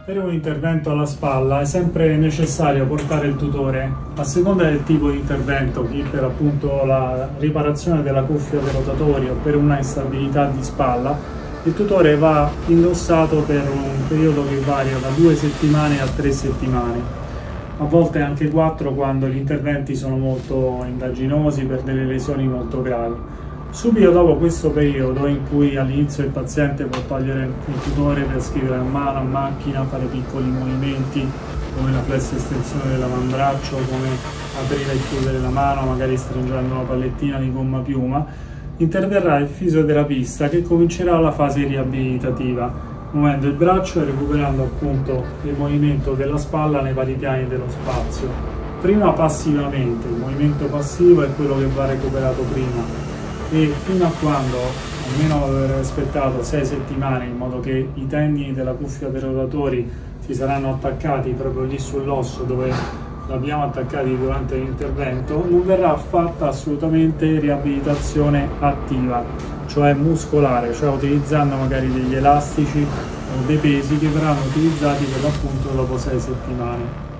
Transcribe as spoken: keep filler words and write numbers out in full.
Per un intervento alla spalla è sempre necessario portare il tutore, a seconda del tipo di intervento, chi per appunto la riparazione della cuffia dei rotatori o per una instabilità di spalla, il tutore va indossato per un periodo che varia da due settimane a tre settimane, a volte anche quattro quando gli interventi sono molto indaginosi per delle lesioni molto gravi. Subito dopo questo periodo, in cui all'inizio il paziente può togliere il tutore per scrivere a mano, a macchina, fare piccoli movimenti come la flessa estensione dell'avambraccio, come aprire e chiudere la mano, magari stringendo una pallettina di gomma piuma, interverrà il fisioterapista che comincerà la fase riabilitativa, muovendo il braccio e recuperando appunto il movimento della spalla nei vari piani dello spazio. Prima passivamente, il movimento passivo è quello che va recuperato prima, e fino a quando, almeno aver aspettato sei settimane, in modo che i tendini della cuffia dei rotatori si saranno attaccati proprio lì sull'osso dove l'abbiamo attaccati durante l'intervento, non verrà fatta assolutamente riabilitazione attiva, cioè muscolare, cioè utilizzando magari degli elastici o dei pesi che verranno utilizzati per l'appunto dopo sei settimane.